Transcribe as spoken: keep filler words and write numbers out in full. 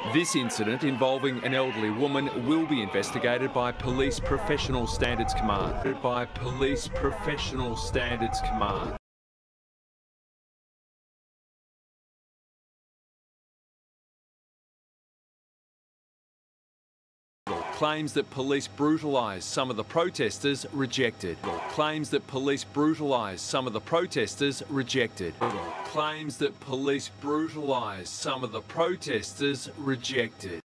This incident involving an elderly woman will be investigated by Police Professional Standards Command. By Police Professional Standards Command. Claims that police brutalised some of the protesters rejected. Claims that police brutalised some of the protesters rejected. Claims that police brutalised some of the protesters rejected.